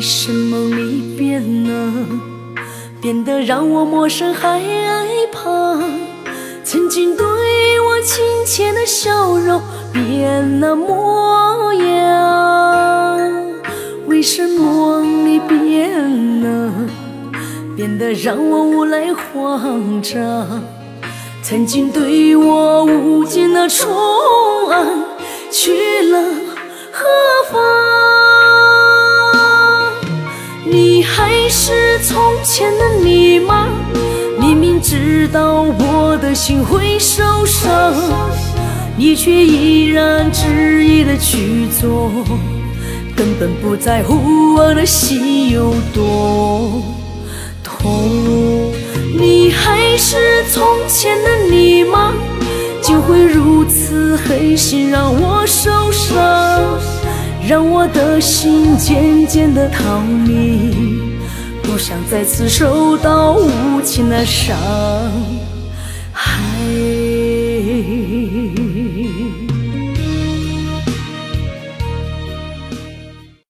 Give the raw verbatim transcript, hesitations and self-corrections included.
什么你变了？变得让我陌生还害怕。曾经对我亲切的笑容变了模样。为什么你变了？变得让我无奈慌张。曾经对我无尽的宠爱去了何方？你还是从前的你吗？明明知道我的心会受伤，你却依然执意的去做，根本不在乎我的心有多痛。你还是从前的你吗？竟会如此狠心让我受伤，让我的心渐渐的逃离，不想再次受到无情的伤害。